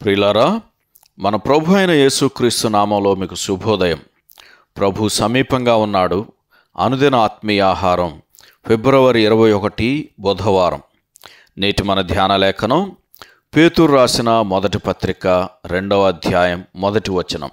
ప్రియులారా, మన ప్రభు అయిన యేసుక్రీస్తు నామంలో మీకు శుభోదయం. ప్రభు సమీపంగా ఉన్నాడు. అనుదిన ఆత్మీయ ఆహారం, ఫిబ్రవరి 21 బుధవారం. నేటి మన ధ్యాన లేఖనం పేతురు రాసిన మొదటి పత్రిక 2వ అధ్యాయం 1వ వచనం.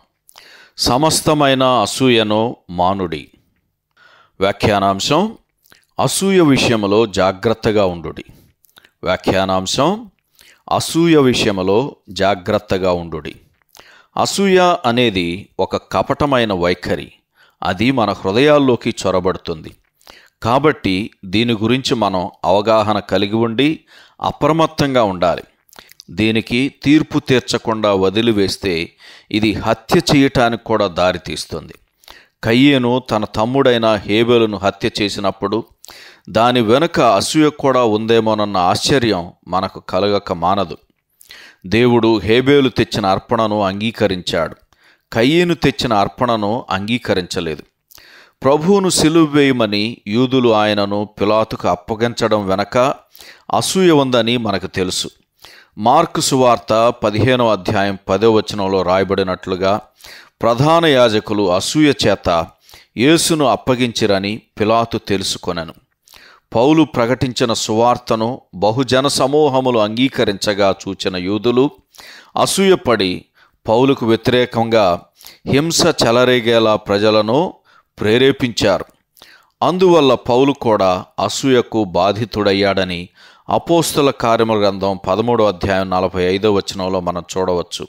సమస్తమైన అసూయను మానుడి. వ్యాఖ్యానాంశం: అసూయ విషయంలో జాగ్రత్తగా ఉండుడి. వ్యాఖ్యానాంశం: అసూయ విషయంలో జాగ్రత్తగా ఉండుడి. అసూయ అనేది ఒక కపటమైన వైఖరి. అది మన హృదయాల్లోకి చొరబడుతుంది. కాబట్టి దీని గురించి మనం అవగాహన కలిగి ఉండి అప్రమత్తంగా ఉండాలి. దీనికి తీర్పు తీర్చకుండా వదిలివేస్తే ఇది హత్య చేయటానికి కూడా దారితీస్తుంది. కయ్యేను తన తమ్ముడైన హేబెలును హత్య చేసినప్పుడు దాని వెనుక అసూయ కూడా ఉందేమోనన్న ఆశ్చర్యం మనకు కలగక మానదు. దేవుడు హేబెలు తెచ్చిన అర్పణను అంగీకరించాడు. కయ్యేను తెచ్చిన అర్పణను అంగీకరించలేదు. ప్రభువును సిలువ వేయమని యూదులు ఆయనను పిలాతుకు అప్పగించడం వెనక అసూయ ఉందని మనకు తెలుసు. మార్కు సువార్త 15వ అధ్యాయం 10వ వచనంలో రాయబడినట్లుగా ప్రధాన యాజకులు అసూయ చేత యేసును అప్పగించిరని పిలాతు తెలుసుకొనెను. పౌలు ప్రకటించిన సువార్తను బహుజన సమూహములు అంగీకరించగా చూచిన యూదులు అసూయపడి పౌలుకు వ్యతిరేకంగా హింస చెలరేగేలా ప్రజలను ప్రేరేపించారు. అందువల్ల పౌలు కూడా అసూయకు బాధితుడయ్యాడని అపోస్తల కార్యముల గ్రంథం 13వ అధ్యాయం 45వ వచనంలో మనం చూడవచ్చు.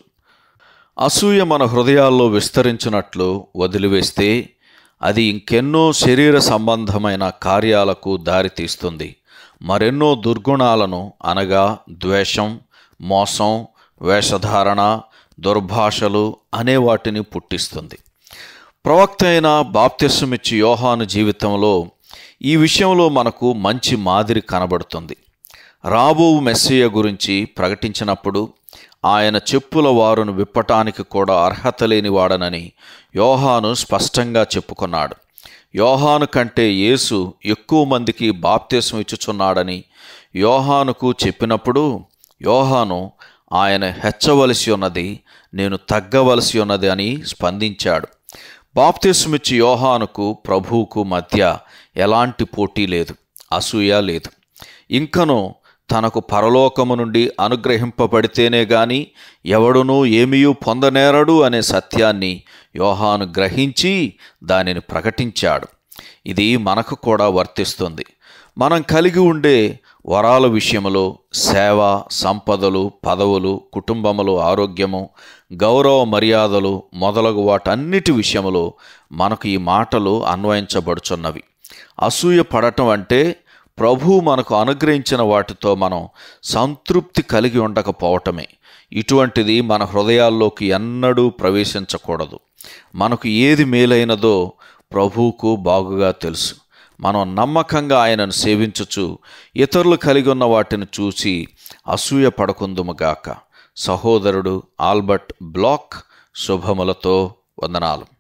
అసూయ మన హృదయాల్లో విస్తరించినట్లు వదిలివేస్తే అది ఇంకెన్నో శరీర సంబంధమైన కార్యాలకు దారితీస్తుంది. మరెన్నో దుర్గుణాలను అనగా ద్వేషం, మోసం, వేషధారణ, దుర్భాషలు అనే వాటిని పుట్టిస్తుంది. ప్రవక్త అయిన బాప్తిస్మమిచ్చి యోహాను జీవితంలో ఈ విషయంలో మనకు మంచి మాదిరి కనబడుతుంది. రాబో మెస్సియ గురించి ప్రకటించినప్పుడు ఆయన చెప్పుల వారును విప్పటానికి కూడా అర్హత లేనివాడనని యోహాను స్పష్టంగా చెప్పుకున్నాడు. యోహాను కంటే యేసు ఎక్కువ మందికి బాప్తిస్మం ఇచ్చుచున్నాడని యోహానుకు చెప్పినప్పుడు యోహాను ఆయన హెచ్చవలసి ఉన్నది, నేను తగ్గవలసి ఉన్నది అని స్పందించాడు. బాప్తిస్మమిచ్చి యోహానుకు ప్రభువుకు మధ్య ఎలాంటి పోటీ లేదు, అసూయ లేదు. ఇంకనూ తనకు పరలోకము నుండి అనుగ్రహింపబడితేనే గాని ఎవడునూ ఏమీయూ పొందనేరడు అనే సత్యాన్ని యోహాను గ్రహించి దానిని ప్రకటించాడు. ఇది మనకు కూడా వర్తిస్తుంది. మనం కలిగి ఉండే వరాల విషయంలో, సేవ, సంపదలు, పదవులు, కుటుంబములు, ఆరోగ్యము, గౌరవ మర్యాదలు మొదలగు వాటన్నిటి విషయంలో మనకు ఈ మాటలు అన్వయించబడుచున్నవి. అసూయ పడటం అంటే ప్రభువు మనకు అనుగ్రహించిన వాటితో మనం సంతృప్తి కలిగి ఉండకపోవటమే. ఇటువంటిది మన హృదయాల్లోకి ఎన్నడూ ప్రవేశించకూడదు. మనకు ఏది మేలైనదో ప్రభువుకు బాగుగా తెలుసు. మనం నమ్మకంగా ఆయనను సేవించుచు ఇతరులు కలిగి ఉన్న వాటిని చూసి అసూయ పడకుందుముగాక. సహోదరుడు ఆల్బర్ట్ బ్లాక్. శుభములతో వందనాలు.